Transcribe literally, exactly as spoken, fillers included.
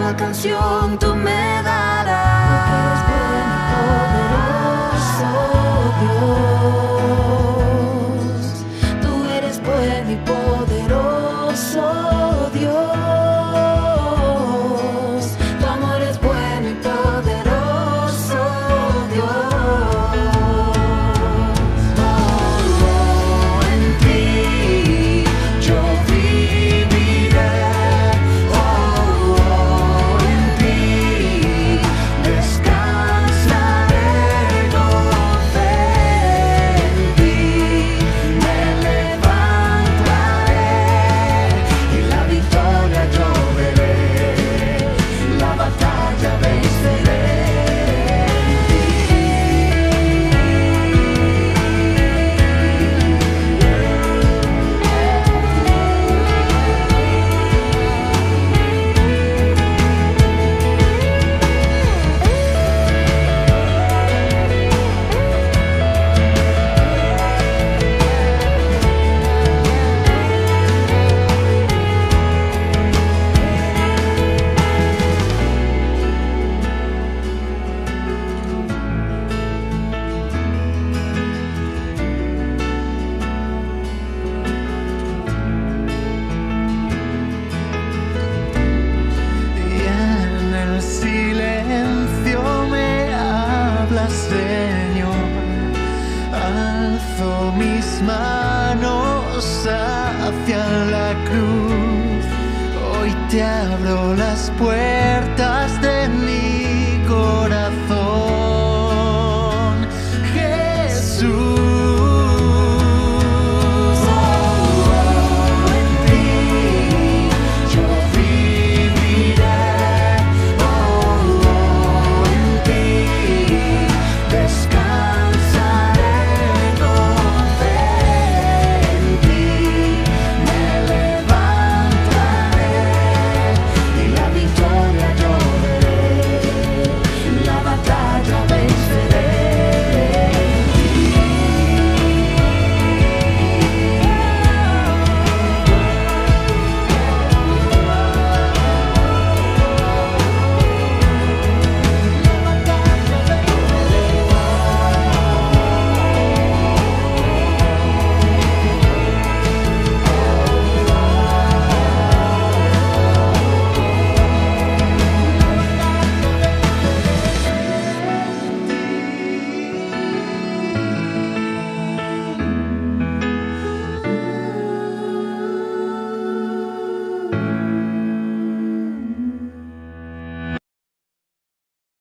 nueva canción tú me darás. Porque eres bueno y poderoso Dios. Tu amor es bueno y poderoso Dios. Oh, oh, en ti yo viviré. Oh, oh, en ti descansaré. Yo fe en ti me levantaré y la victoria yo veré. La batalla venceré. Y en el silencio me hablas, Señor. Alzo mis manos hacia la cruz. Hoy te abro las puertas de